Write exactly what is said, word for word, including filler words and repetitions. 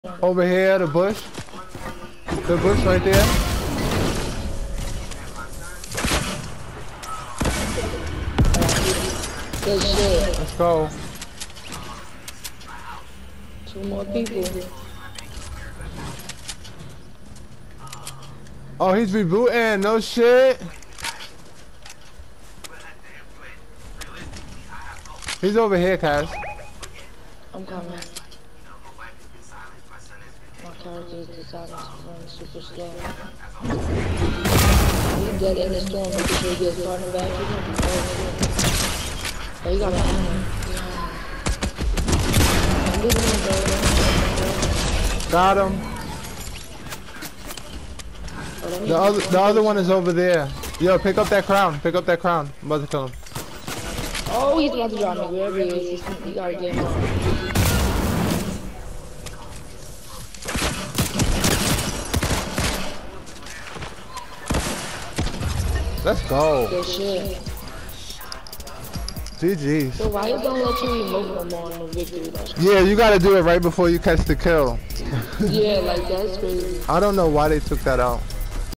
Over here, the bush. The bush right there. Good shit. Let's go. Two more people. Oh, he's rebooting. No shit. He's over here, Kass. I'm coming. My character decided to run super slow. He's dead in the storm. Making sure he gets partner back. Oh, you got an ammo. I'm getting him, bro. Got him. Oh, The other, the other one is over there. Yo, pick up that crown. Pick up that crown. I'm about to kill him. Oh, he's about to drop me. Wherever he is, he's, you gotta get him on. Let's go. Good shit. G G's. So why you don't let you emote no more on the victory? Like, Yeah, you gotta do it right before you catch the kill. yeah, like that's crazy. I don't know why they took that out.